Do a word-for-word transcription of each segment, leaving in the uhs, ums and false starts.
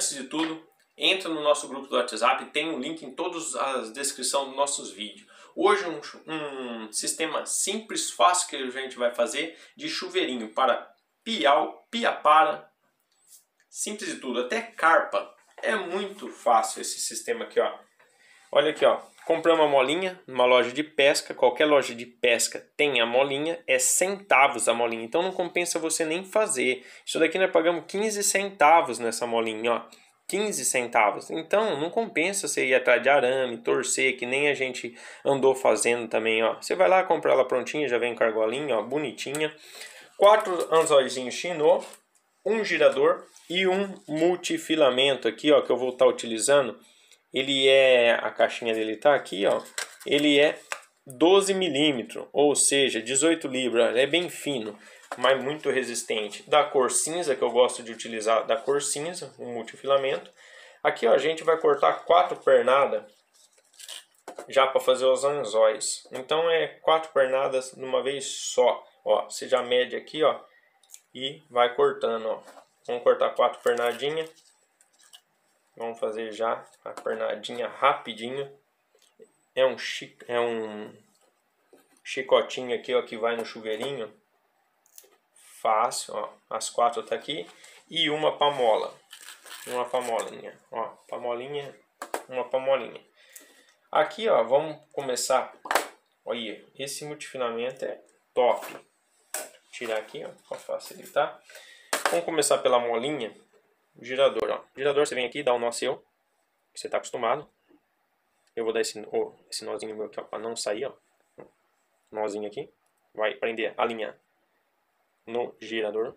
antes de tudo, entra no nosso grupo do WhatsApp, tem um link em todas as descrições dos nossos vídeos. Hoje um, um sistema simples, fácil que a gente vai fazer de chuveirinho para piau, piapara, simples de tudo, até carpa. É muito fácil esse sistema aqui, ó. Olha aqui, ó. Compramos uma molinha numa loja de pesca. Qualquer loja de pesca tem a molinha. É centavos a molinha. Então não compensa você nem fazer. Isso daqui nós pagamos quinze centavos nessa molinha, ó. quinze centavos. Então não compensa você ir atrás de arame, torcer, que nem a gente andou fazendo também, ó. Você vai lá, compra ela prontinha, já vem com a argolinha, ó, bonitinha. Quatro anzóizinhos chinô, um girador e um multifilamento aqui, ó, que eu vou estar utilizando. Ele é, a caixinha dele tá aqui, ó. Ele é doze milímetros, ou seja, dezoito libras. É bem fino, mas muito resistente. Da cor cinza, que eu gosto de utilizar, da cor cinza, um multifilamento. Aqui, ó, a gente vai cortar quatro pernadas já para fazer os anzóis. Então é quatro pernadas de uma vez só. Ó, você já mede aqui, ó, e vai cortando, ó. Vamos cortar quatro pernadinhas. Vamos fazer já a pernadinha rapidinho. É um, chi é um chicotinho aqui, ó, que vai no chuveirinho. Fácil, ó. As quatro tá aqui. E uma pamola. Uma pamolinha, ó. Pamolinha, uma pamolinha. Aqui, ó, vamos começar. Olha, esse multifilamento é top. Vou tirar aqui, ó, para facilitar. Vamos começar pela molinha. Girador, ó. Girador, você vem aqui, dá um nó seu, que você está acostumado. Eu vou dar esse, oh, esse nozinho meu aqui, ó, para não sair, ó. Nozinho aqui. Vai prender a linha no girador.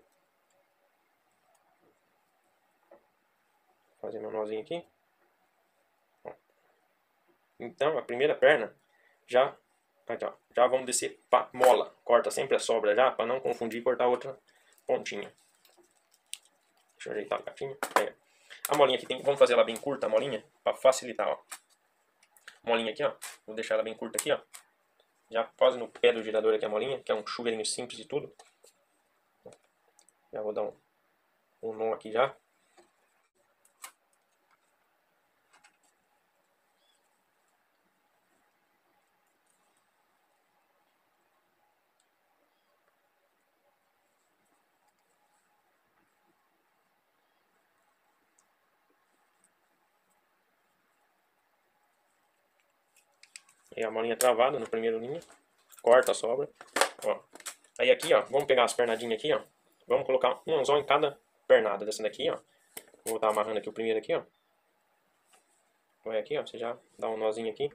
Vou fazer meu nozinho aqui. Ó. Então, a primeira perna já, aqui, ó, já vamos descer para mola. Corta sempre a sobra já, para não confundir e cortar outra pontinha. Deixa eu ajeitar o gatinho. É. A molinha aqui tem, vamos fazer ela bem curta, a molinha, para facilitar, ó. Molinha aqui, ó. Vou deixar ela bem curta aqui, ó. Já quase no pé do girador aqui a molinha, que é um chuveirinho simples e tudo. Já vou dar um, um nó aqui já. E a molinha travada no primeiro linha. Corta a sobra. Ó. Aí aqui, ó, vamos pegar as pernadinhas aqui, ó. Vamos colocar um anzol em cada pernada dessa daqui, ó. Vou estar amarrando aqui o primeiro aqui, ó. Vai aqui, ó, você já dá um nozinho aqui.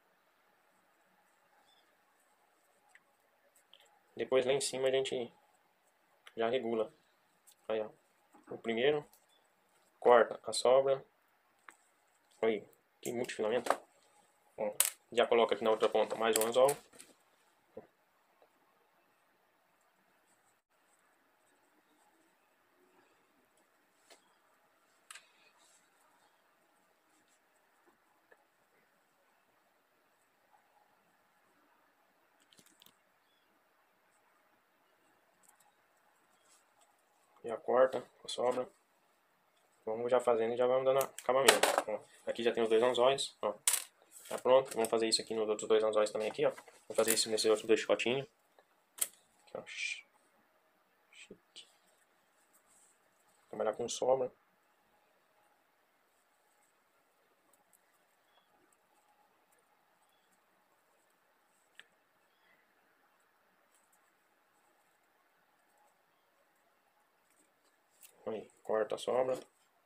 Depois lá em cima a gente já regula. Aí, ó. O primeiro. Corta a sobra. Aí, que multifilamento. Ó. Já coloca aqui na outra ponta mais um anzol. Já corta a sobra. Vamos já fazendo e já vamos dando acabamento. Ó, aqui já tem os dois anzóis. Ó. Tá pronto. Vamos fazer isso aqui nos outros dois anzóis também aqui, ó. Vamos fazer isso nesses outros dois chicotinhos. Aqui, ó. Chique. Trabalhar com sobra. Aí, corta a sobra.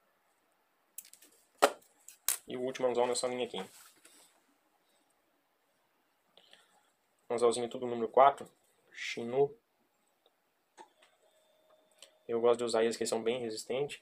E o último anzol nessa linha aqui. Anzolzinho tudo número quatro. Chinô. Eu gosto de usar eles que eles são bem resistentes.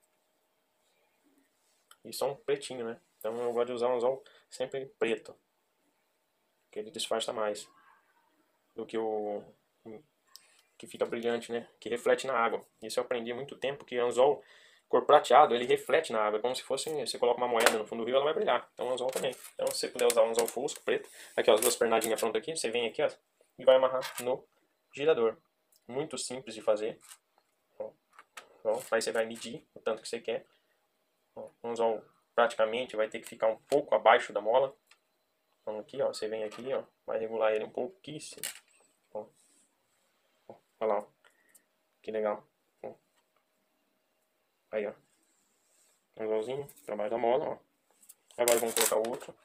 E são pretinho, né? Então eu gosto de usar um anzol sempre preto. Que ele disfarça mais. Do que o... que fica brilhante, né? Que reflete na água. Isso eu aprendi há muito tempo, que anzol cor prateado, ele reflete na água. É como se fosse, você coloca uma moeda no fundo do rio, ela vai brilhar. Então o anzol também. Então se você puder usar um anzol fusco, preto. Aqui, ó, as duas pernadinhas prontas aqui. Você vem aqui, ó, e vai amarrar no girador. Muito simples de fazer. Ó. Ó, aí você vai medir o tanto que você quer. Ó, um anzol praticamente vai ter que ficar um pouco abaixo da mola. Então aqui, ó, você vem aqui, ó, vai regular ele um pouquíssimo. Ó, ó, olha lá, ó. Que legal. Ó. Aí, ó. Anzolzinho, trabalho da mola, ó. Agora vamos colocar o outro.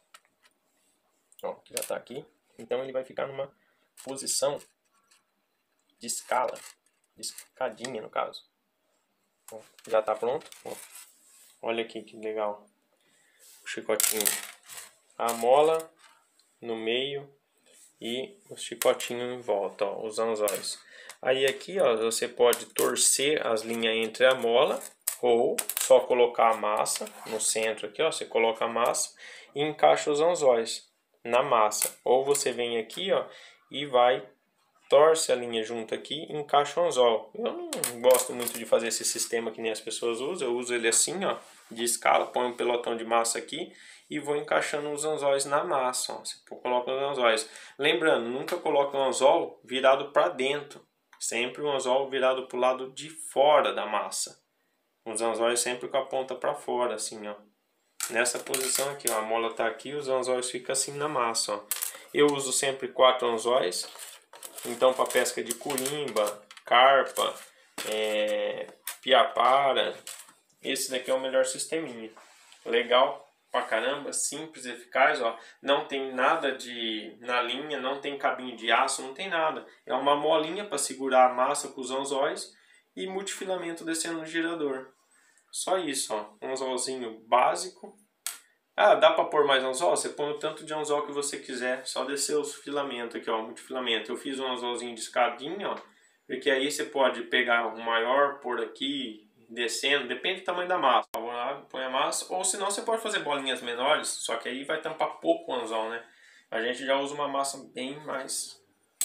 Ó, que já tá aqui. Então ele vai ficar numa posição de escala, de escadinha no caso. Ó, já tá pronto. Ó. Olha aqui que legal. O chicotinho. A mola no meio e o chicotinho em volta, ó, os anzóis. Aí aqui, ó, você pode torcer as linhas entre a mola ou só colocar a massa no centro aqui, ó, você coloca a massa e encaixa os anzóis na massa. Ou você vem aqui, ó, e vai torce a linha junto aqui e encaixa o anzol. Eu não gosto muito de fazer esse sistema que nem as pessoas usam, eu uso ele assim, ó, de escala, põe um pelotão de massa aqui e vou encaixando os anzóis na massa, ó. Você coloca os anzóis. Lembrando, nunca coloque o anzol virado para dentro, sempre o anzol virado para o lado de fora da massa. Os anzóis sempre com a ponta para fora, assim, ó. Nessa posição aqui, ó, a mola tá aqui, os anzóis ficam assim na massa, ó. Eu uso sempre quatro anzóis. Então, para pesca de curimba, carpa, é, piapara, esse daqui é o melhor sisteminha. Legal pra caramba, simples, eficaz, ó. Não tem nada de na linha, não tem cabinho de aço, não tem nada. É uma molinha para segurar a massa com os anzóis e multifilamento descendo no girador. Só isso, ó. Um anzolzinho básico. Ah, dá para pôr mais anzol? Você põe o tanto de anzol que você quiser, só descer os filamentos aqui, ó, multifilamento. Eu fiz um anzolzinho de escadinha, ó, porque aí você pode pegar um maior, pôr aqui, descendo, depende do tamanho da massa. Põe a massa, ou senão você pode fazer bolinhas menores, só que aí vai tampar pouco o anzol, né? A gente já usa uma massa bem mais,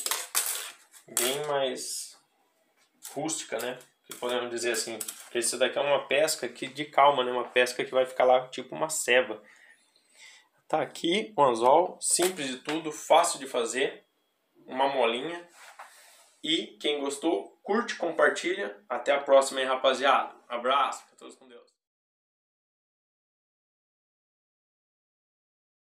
bem mais rústica, né? Que podemos dizer assim. Porque isso daqui é uma pesca que, de calma, né? Uma pesca que vai ficar lá tipo uma ceva. Tá aqui o anzol, simples de tudo, fácil de fazer, uma molinha. E quem gostou, curte, compartilha. Até a próxima, hein, rapaziada. Abraço, fica todos com Deus.